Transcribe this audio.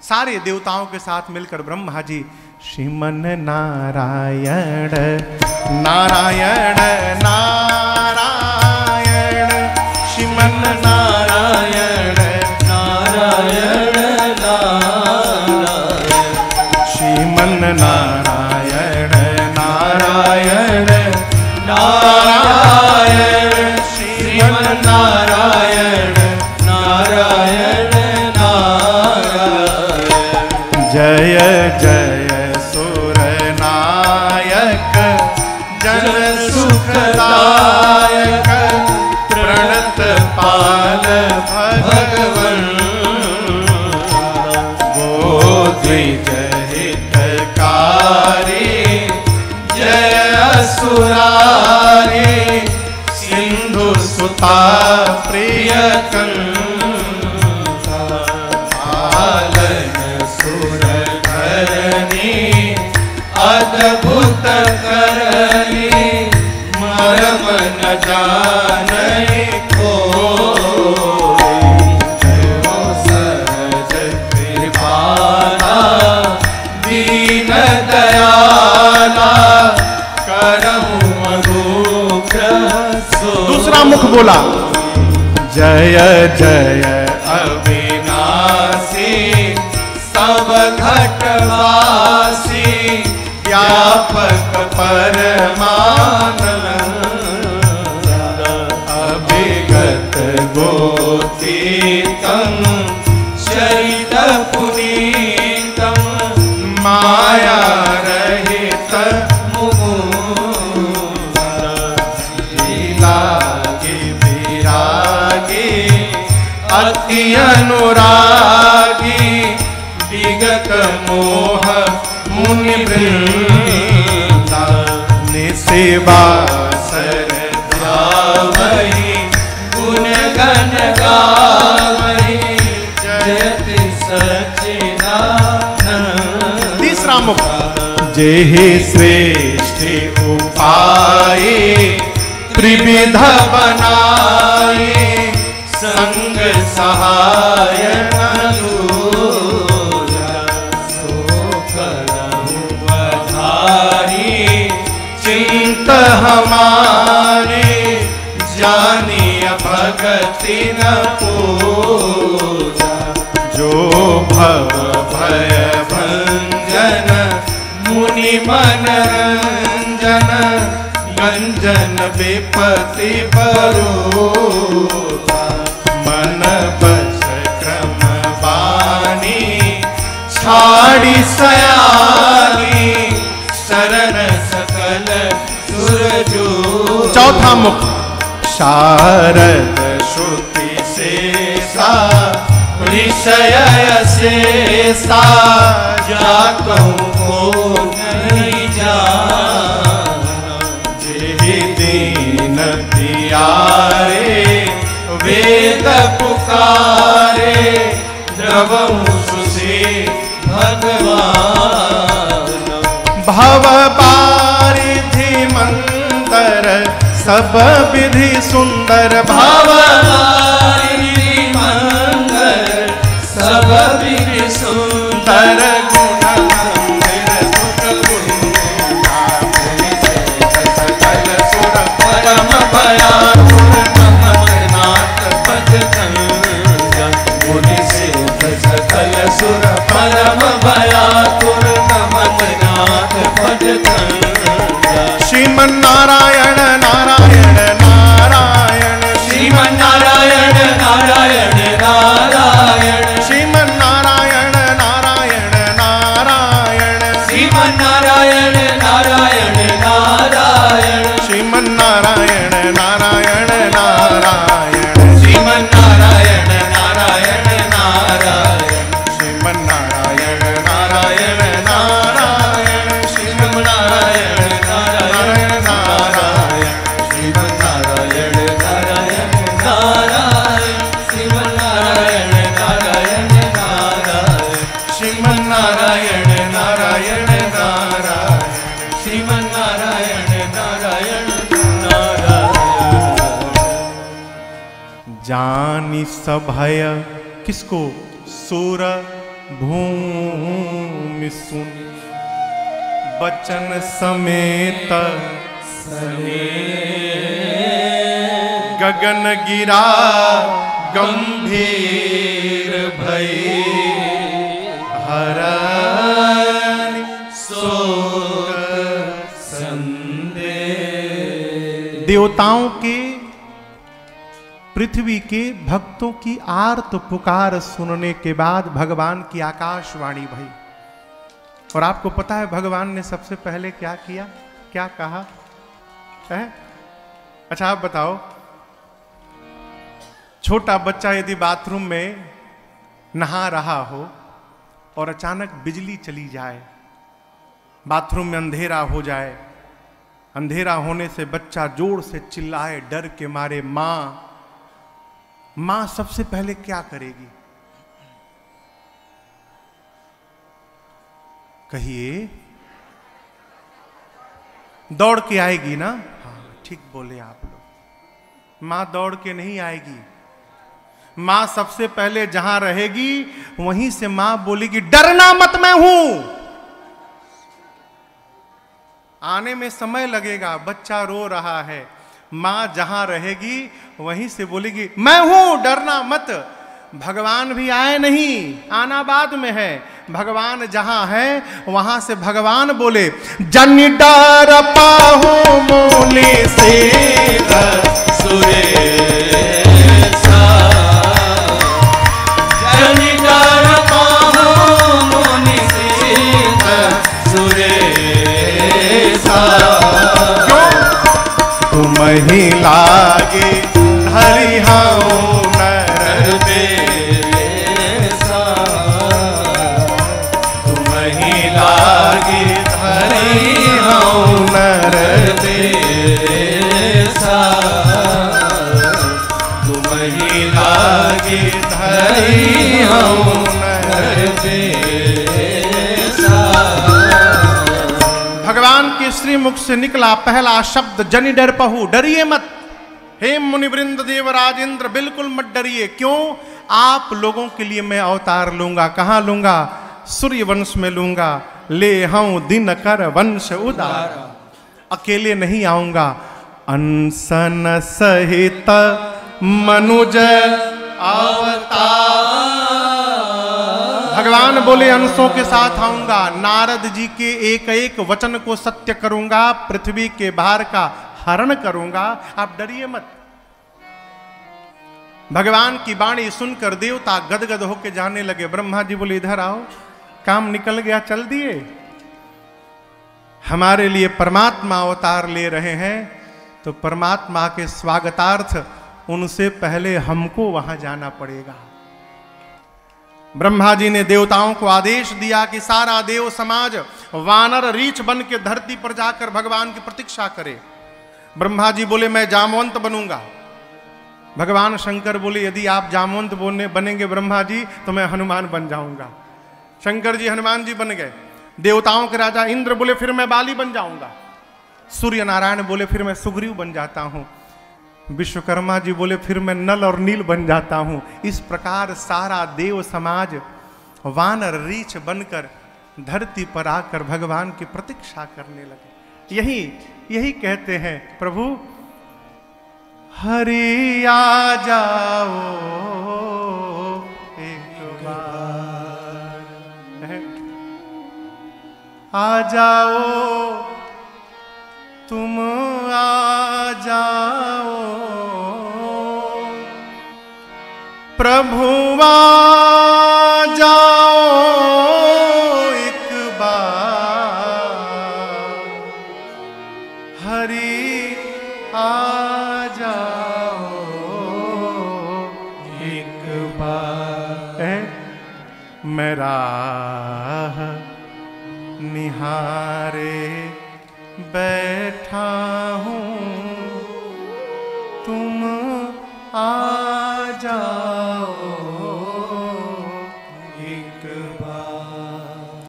सारे देवताओं के साथ मिलकर ब्रह्मा जी श्रीमन नारायण नारायण नारायण श्रीमन नारायण नारायण नारायण श्रीमन नारायण नारायण नारायण श्रीमन नारायण नारायण नारायण जय जय सुर नायक जन सुखदायक प्रणत पाल भगवन गोद्विज हितकारी जय असुरारी सिंधु सुता प्रिय अद्भुत करनी मरम न जाने को सहज कृपाला दीन दयाला करहु अनुग्रह सो। दूसरा मुख बोला जय जय अविनाशी सब घटवासी व्यापक परमानंद अभिगत गोतीतम चरित पुनीतम माया रहित मुकुंद लीलागी विरागी अति अनुरागी विगत मोह मुनि वृंदा निसेवा सर ध्यावहि गुण गण गावहि जयति सच्चिदानंद। तीसरा मुख जेहि श्रेष्ठ उपाय त्रिविध बनाए संग सहाय चिंत हमारे जानिय भगति न पूजा जो भव भय भंजन मुनि मनरंजन गंजन विपति परोधा मन बच क्रम बानी छाड़ी सयानी शरण सकल सुरजो। चौथा मुख शारद श्रुति शेषा विषय शेषा जाकहु को नहीं जाना जेहि दीन प्यारे वेद पुकारे द्रवहु सुषे भगवान भव बारिधि मंदर सब विधि सुंदर भव बारिधि मंदर सब विधि सुंदर गुण मंदिर सुख सकल सुर परम भयातुर नमनाथ पद गंगा मुनि से सकल सुर परम भयातुर नमनाथ पद गंगा। श्रीमन नारायण नारायण नारायण श्रीमन नारायण नारायण नारायण श्रीमन नारायण नारायण नारायण श्रीमन नारायण नारायण नारायण श्रीमन नारायण नारायण नारायण श्रीमन नारायण नारायण नारायण श्रीमन नारायण नारायण नारायण श्रीमन नारायण नारायण नारायण श्रीमन नारायण नारायण नारायण श्रीमन नारायण नारायण नारायण श्रीमन नारायण नारायण नारायण श्रीमन नारायण नारायण नारायण। जानि सभय किसको सुर भूमि सुन बचन समेत गगन गिरा गंभीर भई हरनि शोक संदेह। देवताओं के, पृथ्वी के भक्तों की आर्त पुकार सुनने के बाद भगवान की आकाशवाणी भई। और आपको पता है भगवान ने सबसे पहले क्या किया, क्या कहा है? अच्छा आप बताओ, छोटा बच्चा यदि बाथरूम में नहा रहा हो और अचानक बिजली चली जाए, बाथरूम में अंधेरा हो जाए, अंधेरा होने से बच्चा जोर से चिल्लाए डर के मारे, मां सबसे पहले क्या करेगी? कहिए। दौड़ के आएगी ना? हाँ ठीक बोले आप लोग। मां दौड़ के नहीं आएगी। मां सबसे पहले जहां रहेगी वहीं से मां बोलेगी डरना मत, मैं हूं। आने में समय लगेगा, बच्चा रो रहा है, मां जहां रहेगी वहीं से बोलेगी मैं हूं, डरना मत। भगवान भी आए नहीं, आना बाद में है। भगवान जहां है वहां से भगवान बोले जन डर पाहु मूली से सुरेशा, जन डर पाहु मूली से सुरेशा। क्यों? तुम ही लागे हरिहाओ नर देसा, तुम ही लागे हरिहाओ नर देसा, तुम ही लागे हरिहाओ नर देसा। भगवान के श्रीमुख से निकला पहला शब्द जनि डर पहु, डरिए मत। हे मुनिवृंद देवराज इंद्र, बिल्कुल मत डरिए। क्यों? आप लोगों के लिए मैं अवतार लूंगा। कहां लूंगा? सूर्य वंश में लूंगा। ले हूं दिनकर वंश उदार, अकेले नहीं आऊंगा, अनसन सहित मनुज अवतार। भगवान बोले अंशों के साथ आऊंगा, नारद जी के एक एक वचन को सत्य करूंगा, पृथ्वी के भार का हरण करूंगा, आप डरिए मत। भगवान की वाणी सुनकर देवता गदगद होकर जाने लगे। ब्रह्मा जी बोले इधर आओ, काम निकल गया, चल दिए। हमारे लिए परमात्मा अवतार ले रहे हैं, तो परमात्मा के स्वागतार्थ उनसे पहले हमको वहां जाना पड़ेगा। ब्रह्मा जी ने देवताओं को आदेश दिया कि सारा देव समाज वानर रीछ बन के धरती पर जाकर भगवान की प्रतीक्षा करे। ब्रह्मा जी बोले मैं जामवंत बनूंगा। भगवान शंकर बोले यदि आप जामवंत बनेंगे ब्रह्मा जी तो मैं हनुमान बन जाऊंगा। शंकर जी हनुमान जी बन गए। देवताओं के राजा इंद्र बोले फिर मैं बाली बन जाऊंगा। सूर्य नारायण बोले फिर मैं सुग्रीव बन जाता हूं। विश्वकर्मा जी बोले फिर मैं नल और नील बन जाता हूं। इस प्रकार सारा देव समाज वानर रीछ बनकर धरती पर आकर भगवान की प्रतीक्षा करने लगे। यही कहते हैं प्रभु हरि आ जाओ एक बार, आ जाओ तुम आ जाओ प्रभु आ जाओ एक बार, हरि आ जाओ एक बार। मेरा निहारे बैठा